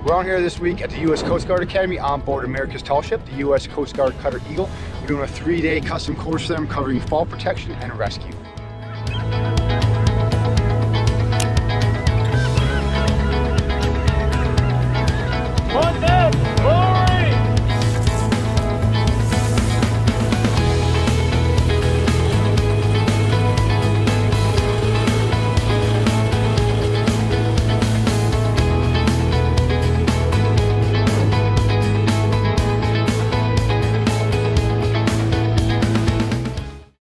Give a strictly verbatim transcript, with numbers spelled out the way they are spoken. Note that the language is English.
We're on here this week at the U S Coast Guard Academy on board America's tall ship, the U S Coast Guard Cutter Eagle. We're doing a three-day custom course for them covering fall protection and rescue.